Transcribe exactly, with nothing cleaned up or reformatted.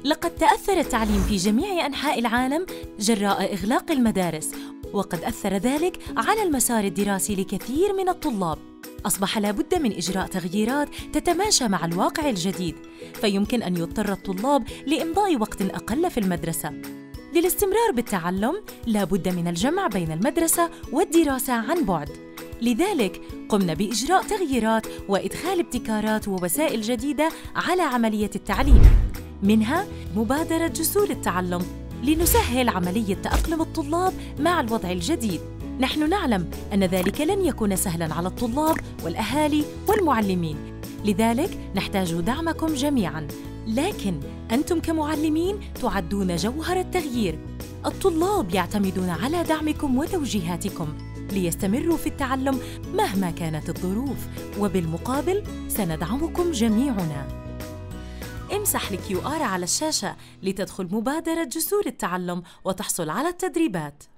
لقد تأثر التعليم في جميع أنحاء العالم جراء إغلاق المدارس، وقد أثر ذلك على المسار الدراسي لكثير من الطلاب. أصبح لابد من إجراء تغييرات تتماشى مع الواقع الجديد، فيمكن أن يضطر الطلاب لإمضاء وقت أقل في المدرسة. للاستمرار بالتعلم لابد من الجمع بين المدرسة والدراسة عن بعد، لذلك قمنا بإجراء تغييرات وإدخال ابتكارات ووسائل جديدة على عملية التعليم، منها مبادرة جسور التعلم لنسهل عملية تأقلم الطلاب مع الوضع الجديد. نحن نعلم أن ذلك لن يكون سهلاً على الطلاب والأهالي والمعلمين، لذلك نحتاج دعمكم جميعاً، لكن أنتم كمعلمين تعدون جوهر التغيير. الطلاب يعتمدون على دعمكم وتوجيهاتكم ليستمروا في التعلم مهما كانت الظروف، وبالمقابل سندعمكم جميعنا. امسح الكيو آر على الشاشة لتدخل مبادرة جسور التعلم وتحصل على التدريبات.